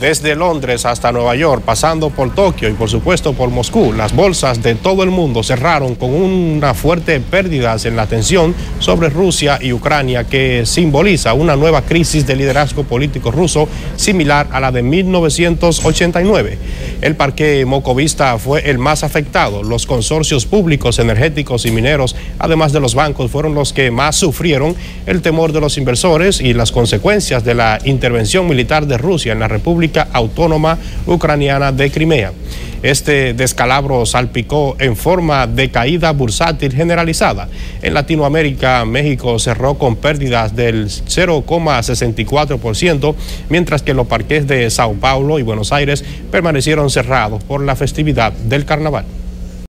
Desde Londres hasta Nueva York, pasando por Tokio y por supuesto por Moscú, las bolsas de todo el mundo cerraron con una fuerte pérdida en la tensión sobre Rusia y Ucrania, que simboliza una nueva crisis de liderazgo político ruso similar a la de 1989. El parque moscovita fue el más afectado. Los consorcios públicos, energéticos y mineros, además de los bancos, fueron los que más sufrieron el temor de los inversores y las consecuencias de la intervención militar de Rusia en la República Autónoma Ucraniana de Crimea. Este descalabro salpicó en forma de caída bursátil generalizada. En Latinoamérica, México cerró con pérdidas del 0,64%, mientras que los parques de Sao Paulo y Buenos Aires permanecieron cerrados por la festividad del carnaval.